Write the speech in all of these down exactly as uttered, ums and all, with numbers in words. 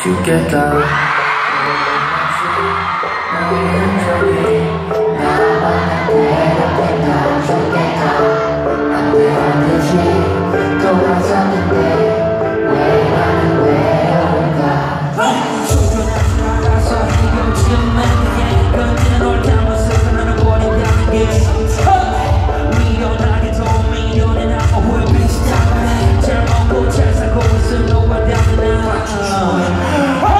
죽겠다. 너의 흔적이 나만 괴롭힌다. 죽겠다. 안돼 반드시 돌아섰는데 왜 나는 외로울까. 충분하지 않아서 지금 내게 건지는 널 담아서 나는 버린다는 게 미련하게 더 미련해. 나 후회 비슷하네. 잘 먹고 잘 살고 있어 너와 다른 나.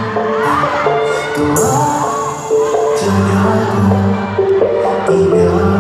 이별